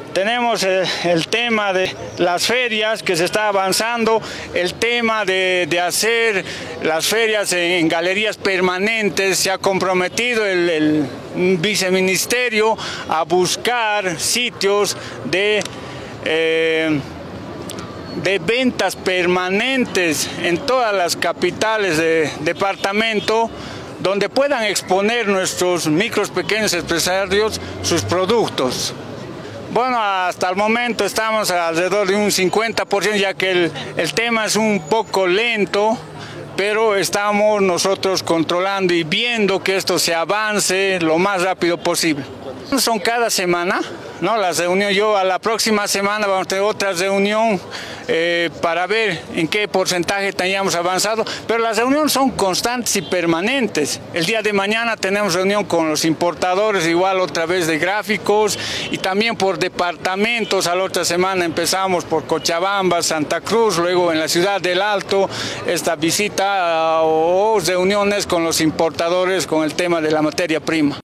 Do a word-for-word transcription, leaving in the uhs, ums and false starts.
Tenemos el, el tema de las ferias que se está avanzando, el tema de, de hacer las ferias en, en galerías permanentes. Se ha comprometido el, el viceministerio a buscar sitios de, eh, de ventas permanentes en todas las capitales de departamento, donde puedan exponer nuestros micros, pequeños empresarios sus productos. Bueno, hasta el momento estamos alrededor de un cincuenta por ciento, ya que el, el tema es un poco lento, pero estamos nosotros controlando y viendo que esto se avance lo más rápido posible. Son cada semana, ¿no? Las reuniones, yo a la próxima semana vamos a tener otra reunión eh, para ver en qué porcentaje teníamos avanzado, pero las reuniones son constantes y permanentes. El día de mañana tenemos reunión con los importadores, igual otra vez de gráficos, y también por departamentos. A la otra semana empezamos por Cochabamba, Santa Cruz, luego en la ciudad del Alto, esta visita uh, o reuniones con los importadores con el tema de la materia prima.